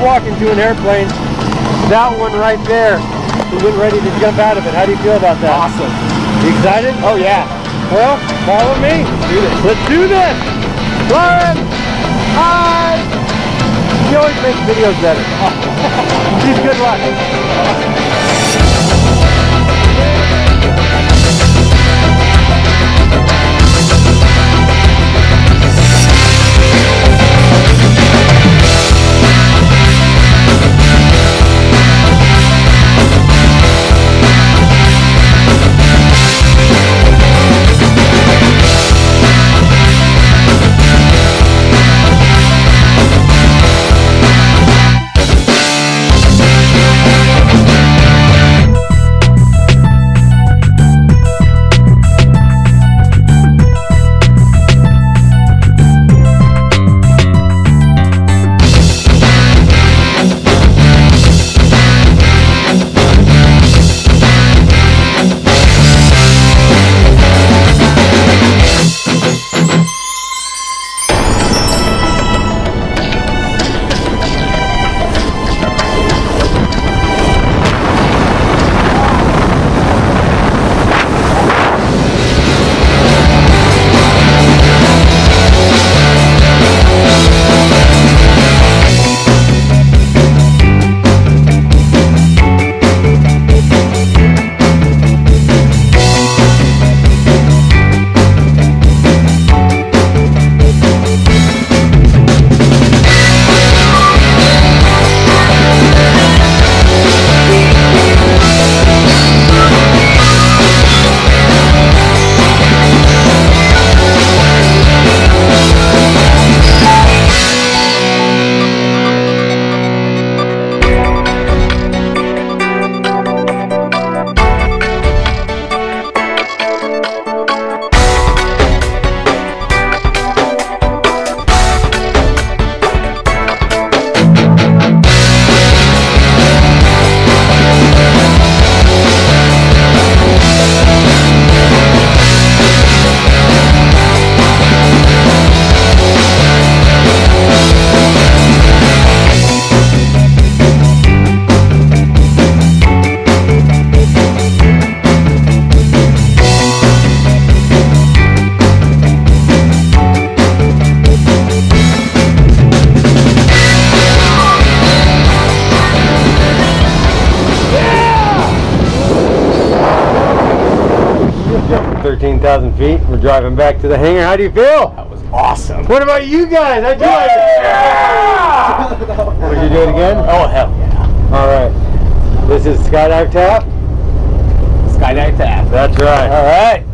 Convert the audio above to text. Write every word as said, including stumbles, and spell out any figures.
walk into an airplane, that one right there, you're getting ready to jump out of it. How do you feel about that? Awesome. You excited? Oh yeah. Well, follow me. Let's do this. Let's do this. Lauren, hi. She always makes videos better. She's good luck. thirteen thousand feet. We're driving back to the hangar. How do you feel? That was awesome. What about you guys? How'd you like it? Yeah! Would you do it again? Oh, hell yeah. All right. This is Skydive Taft. Skydive Taft. That's right. All right.